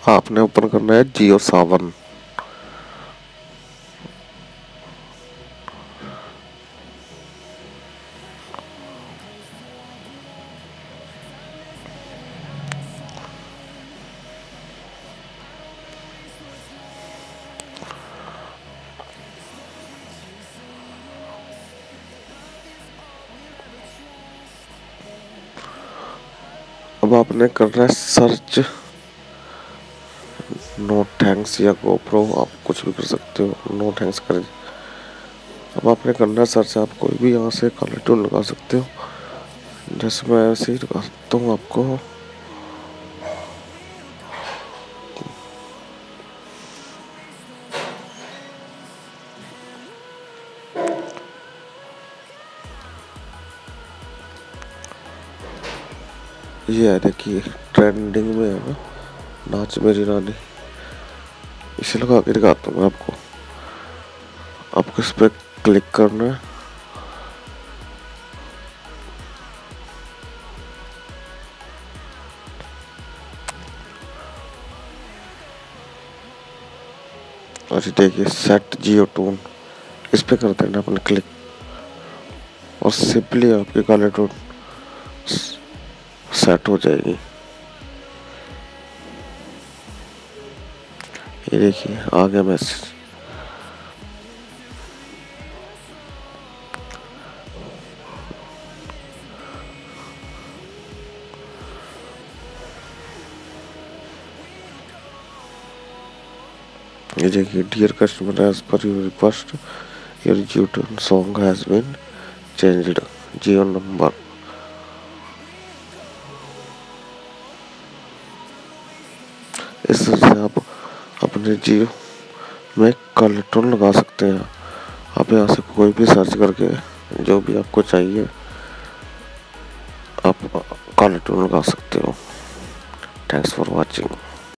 आपने ओपन करना है जियो सावन। अब आपने करना है सर्च नो थैंक्स या गोप्रो, आप कुछ भी कर सकते हो। नो थैंक्स कर। अब आपने करना है सर्च, आप कोई भी यहाँ से कलर टून लगा सकते हो। जैसे मैं ऐसे ही लगाता हूँ आपको। ये है देखिए ट्रेंडिंग में है ना, नाच मेरी रानी। इसे लगा के दिखाता हूँ मैं आपको। आपको इस पर क्लिक करना है। और देखिए सेट जियो टून, इस पे कर देना अपन क्लिक और सिंपली आपकी कलर टोन सेट हो जाएगी। ये देखिए आ गया मैसेज। ये देखिए dear customer, as per your request your Jio tune song has been changed, Jio number. इस तरह से आप अपने जियो में कलर टोन लगा सकते हैं। आप यहाँ से कोई भी सर्च करके जो भी आपको चाहिए आप कलर टोन लगा सकते हो। Thanks for watching.